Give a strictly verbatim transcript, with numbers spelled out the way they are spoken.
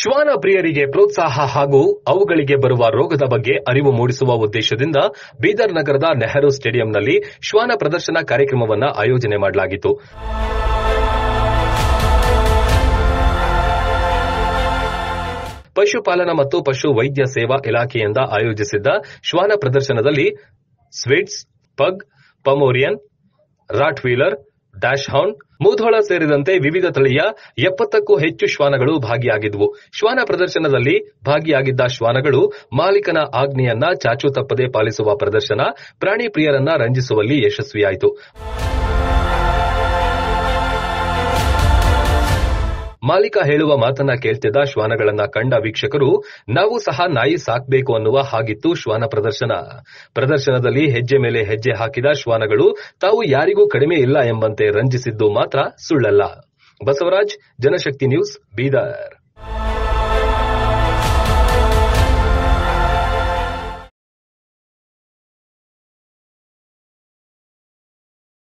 ಶ್ವಾನ ಪ್ರಿಯರಿಗೆ ಪ್ರೋತ್ಸಾಹ ಹಾಗೂ ಅವುಗಳಿಗೆ ಬರುವ ರೋಗದ ಬಗ್ಗೆ ಅರಿವು ಮೂಡಿಸುವ ಉದ್ದೇಶದಿಂದ ಬೀದರ್ ನಗರದ ನೆಹರು ಸ್ಟೇಡಿಯಂನಲ್ಲಿ ಶ್ವಾನ ಪ್ರದರ್ಶನ ಕಾರ್ಯಕ್ರಮವನ್ನು ಆಯೋಜನೆ ಮಾಡಲಾಗಿತ್ತು. ಪಶುಪಾಲನಾ ಮತ್ತು ಪಶು ವೈದ್ಯ ಸೇವಾ ಇಲಾಖೆಯಿಂದ ಆಯೋಜಿಸಿದ್ದ ಶ್ವಾನ ಪ್ರದರ್ಶನದಲ್ಲಿ spitz, pug, Pomeranian, Rottweiler, dachshund, Mudhol ಸೇರಿದಂತೆ ವಿವಿಧ ತಳಿಯ ಎಪ್ಪತ್ತಕ್ಕೂ ಹೆಚ್ಚು ಶ್ವಾನಗಳು ಭಾಗಿಯಾಗಿದ್ದವು. ಶ್ವಾನ ಪ್ರದರ್ಶನದಲ್ಲಿ ಭಾಗಿಯಾಗಿದ್ದ ಶ್ವಾನಗಳು ಮಾಲೀಕನ ಆಜ್ಞೆಯನ್ನ ಚಾಚು ತಪ್ಪದೆ ಪಾಲಿಸುವ ಪ್ರದರ್ಶನ ಪ್ರಾಣಿ ಪ್ರಿಯರನ್ನ ರಂಜಿಸುವಲ್ಲಿ ಯಶಸ್ವಿಯಾಯಿತು. ಮಾಲೀಕ ಹೇಳುವ ಮಾತನ್ನ ಕೇಳ್ತಿದ್ದ ಶ್ವಾನಗಳನ್ನ ಕಂಡ ವೀಕ್ಷಕರು ನಾವು ಸಹ ನಾಯಿ ಸಾಕ್ಬೇಕು ಅನ್ನುವ ಹಾಗಿತ್ತು ಶ್ವಾನ ಪ್ರದರ್ಶನ. ಪ್ರದರ್ಶನದಲ್ಲಿ ಹೆಜ್ಜೆ ಮೇಲೆ ಹೆಜ್ಜೆ ಹಾಕಿದ ಶ್ವಾನಗಳು ತಾವು ಯಾರಿಗೂ ಕಡಿಮೆ ಇಲ್ಲ ಎಂಬಂತೆ ರಂಜಿಸಿದ್ದು ಮಾತ್ರ ಸುಳ್ಳಲ್ಲ. ಬಸವರಾಜ್, ಜನಶಕ್ತಿ ನ್ಯೂಸ್, ಬೀದರ್.